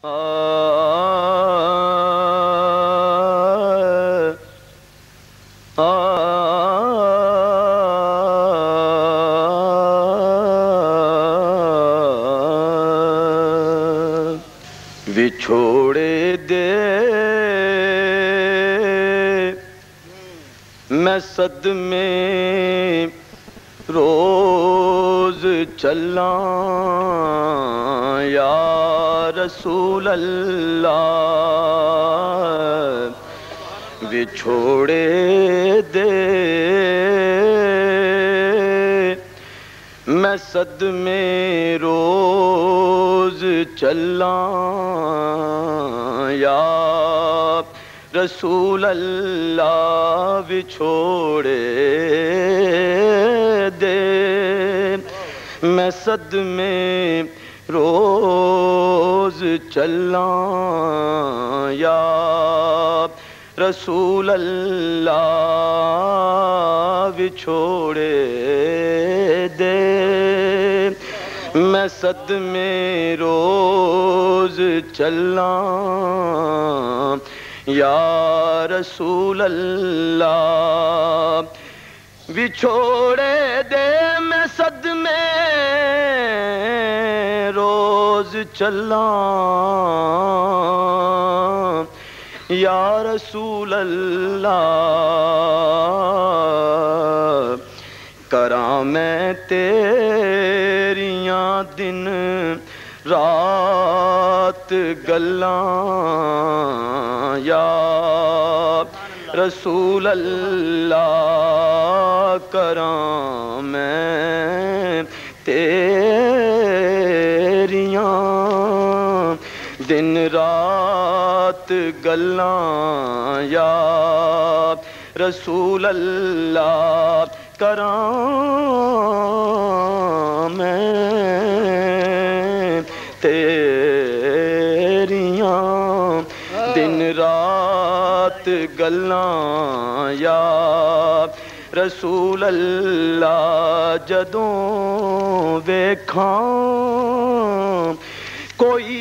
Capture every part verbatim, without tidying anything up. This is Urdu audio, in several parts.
وچھوڑے دے میں صدمے روز چلاں یا رسول اللہ، وچھوڑے دے میں صدمے روز چلاں یا رسول اللہ، وچھوڑے دے میں صدمے روز چلاں یا رسول اللہ، وچھوڑے دے میں صدمے روز چلاں یا رسول اللہ، وچھوڑے دے میں صدمے روز چلاں یا رسول اللہ، کراں میں تیریاں دن رات گلاں یا رسول اللہ، کراں میں تیریاں دن رات گلاں یا رسول اللہ، کراں میں تیریاں دن رات گلاں یا رسول اللہ، جدوں ویکھاں کوئی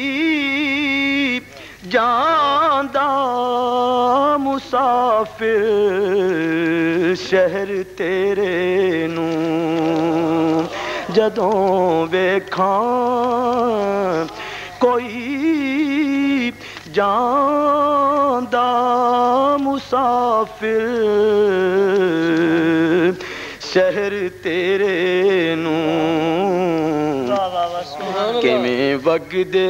جاندا مسافر شہر تیرے نوں، جدوں ویکھاں کوئی جاندا مسافر شہر تیرے نوں، کیویں وگدے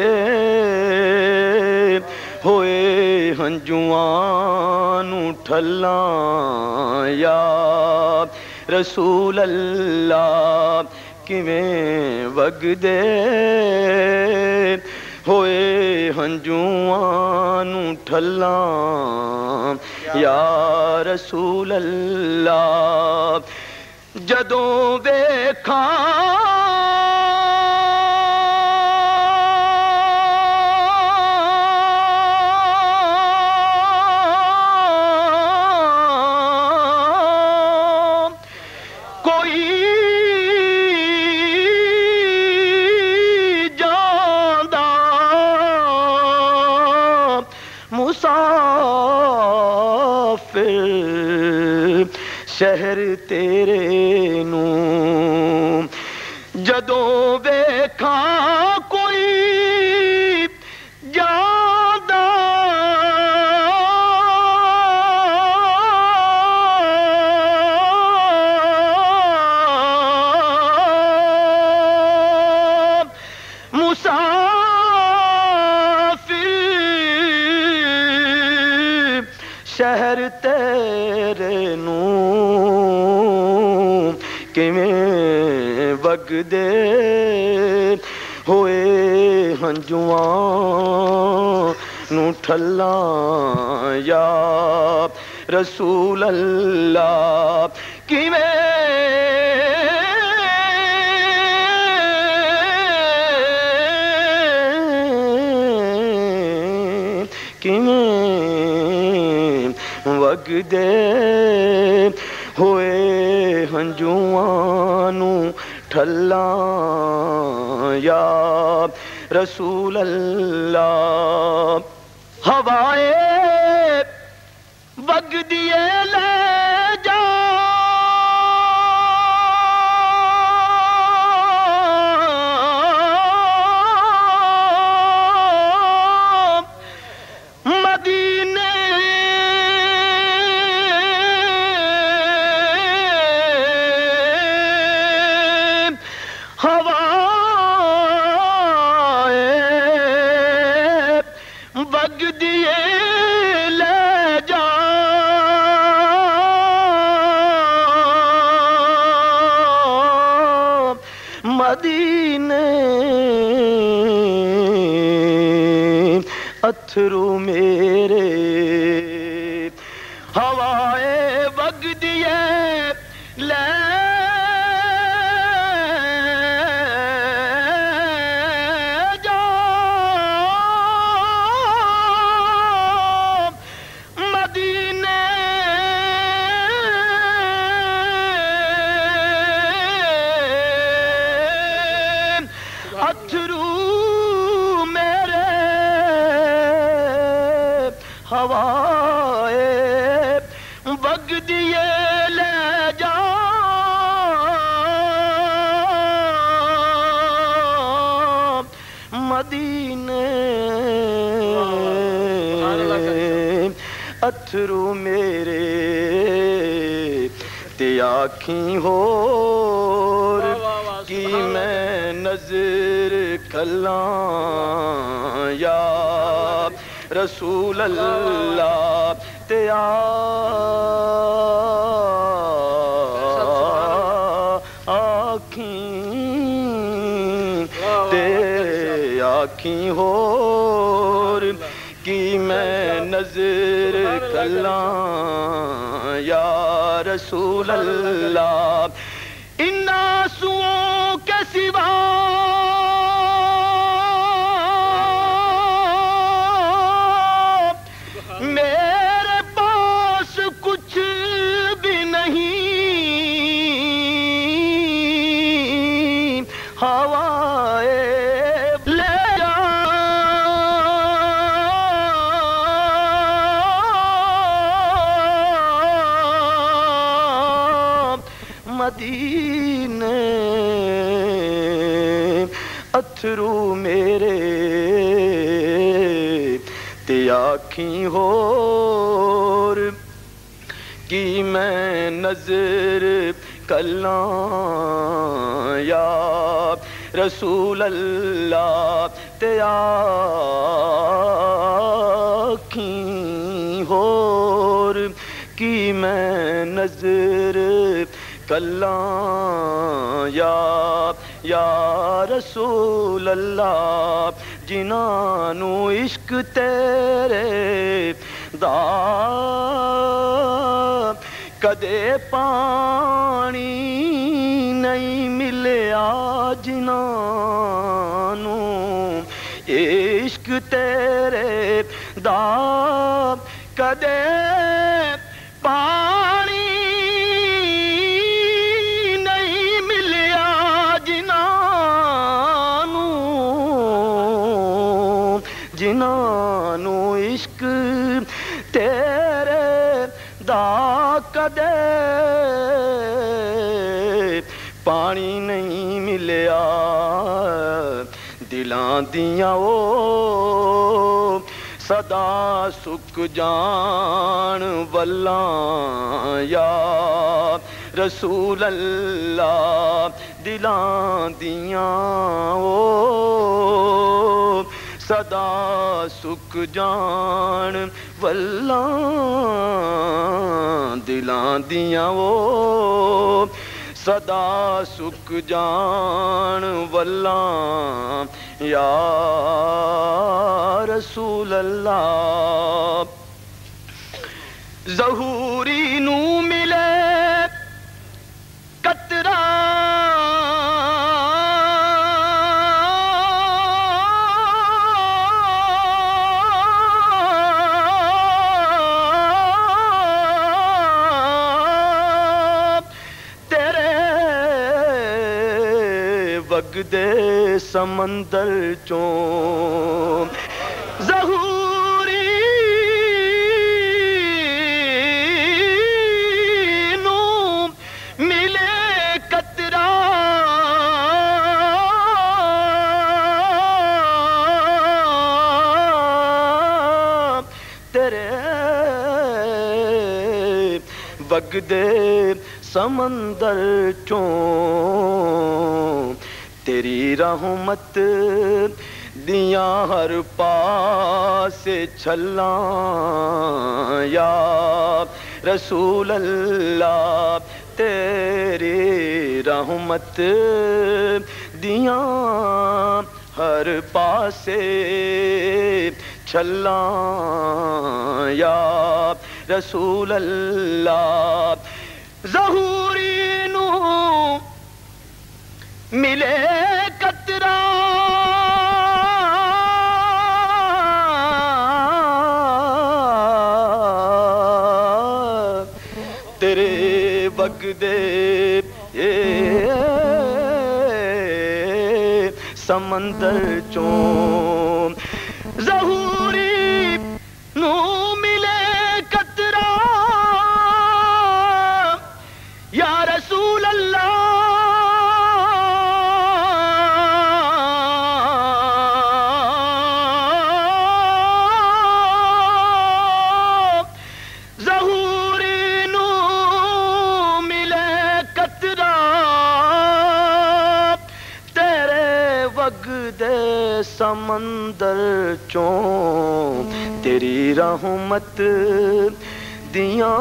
ہوئے ہنجواں نوں ٹھلاں یا رسول اللہ، کیویں وگدے ہوئے ہنجواں نوں ٹھلاں یا رسول اللہ، جدوں ویکھاں مسافر شہر تیرے نوں، جدوں ویکھاں کوئی جاندا مسافر شہر تیرے نوں، کیویں وگدے ہوئے ہنجواں نوں ٹھلاں یا رسول اللہ، کیویں کیویں وگدے ہوئے ہنجواں نوں ٹھلاں یا رسول اللہ، ہوائے وگ دیے لے جا مدینے وگ دیے لے جا مدینے اتھرو میرے ہوائے وگ دیے لے اتھرو میرے ہوائے وگ دیے لے جا مدینے اتھرو میرے تے آکھیں ہور کی میں نظر کلاں یا رسول اللہ تے آکھیں تے آکھیں ہور کی میں نظر کلاں یا رسول اللہ ان آنسوؤں کے سوا میرے پاس کچھ بھی نہیں ہوائے لے جا مدینے اتھرو میرے تے آکھیں ہور کی میں نظر کلاں یا رسول اللہ تے آکھیں ہور کی میں نظر کلاں یا یا رسول اللہ جنانو عشق تیرے دا کدے پانی نہیں ملیا جنانو عشق تیرے دا کدے پانی جنانو عشق تیرے دا کدے پانی نہیں ملیا دلاں دیاں او صدا سک جان ولاں یا رسول اللہ دلاں دیاں او صدا سک جان ولاں دلاں دیاں وہ صدا سک جان ولاں یا رسول اللہ ظہوری نو ملے قطرہ وگ دے سمندر چوں ظہوری وگدے سمندر چوں تیری رحمت دیاں ہر پاسے چھلاں یا رسول اللہ تیری رحمت دیاں ہر پاسے چھلاں یا رسول اللہ ظہوری نو ملے قطرہ تیرے وگدے سمندر چوں ظہوری نو ملے قطرہ یا رسول اللہ ظہوری نو ملے قطرہ تیرے وگدے سمندر چوں تیری رحمت دیاں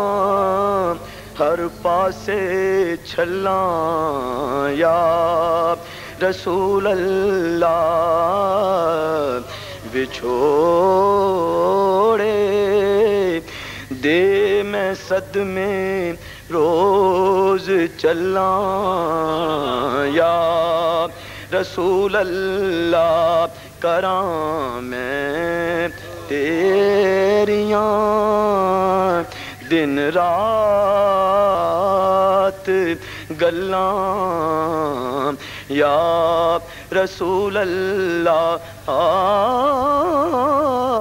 ہر پاسے چھلاں یا رسول اللہ بچھوڑے دے میں صدمے روز چلاں یا رسول اللہ کراں میں تیریاں دن رات گلاں یا رسول اللہ